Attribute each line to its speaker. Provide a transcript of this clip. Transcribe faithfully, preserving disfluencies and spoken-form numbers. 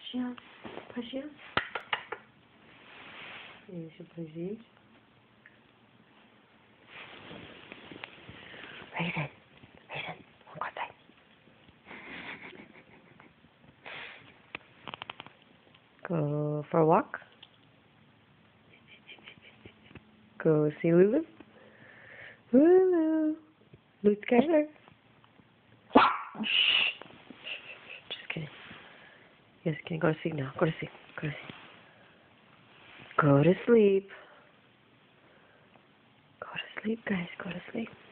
Speaker 1: Pajinha, pajinha. Isso, Brigitte. Raven, Raven, vamos go outside. Go for a walk. Go see Lulu. Lulu. Luke Skyler. Shh. Just kidding. Yes, kidding. Go to sleep now. Go to sleep. Go to sleep. Go to sleep. Go to sleep, guys. Go to sleep.